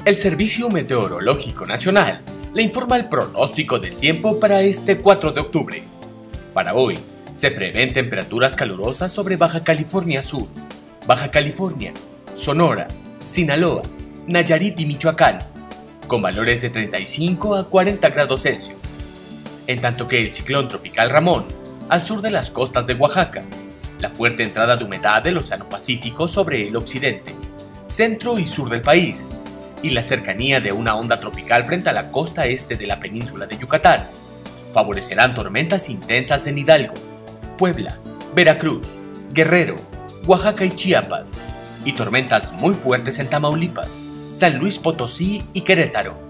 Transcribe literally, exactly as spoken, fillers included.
El Servicio Meteorológico Nacional le informa el pronóstico del tiempo para este cuatro de octubre. Para hoy, se prevén temperaturas calurosas sobre Baja California Sur, Baja California, Sonora, Sinaloa, Nayarit y Michoacán, con valores de treinta y cinco a cuarenta grados Celsius. En tanto que el ciclón tropical Ramón, al sur de las costas de Oaxaca, la fuerte entrada de humedad del Océano Pacífico sobre el occidente, centro y sur del país, y la cercanía de una onda tropical frente a la costa este de la península de Yucatán, favorecerán tormentas intensas en Hidalgo, Puebla, Veracruz, Guerrero, Oaxaca y Chiapas, y tormentas muy fuertes en Tamaulipas, San Luis Potosí y Querétaro.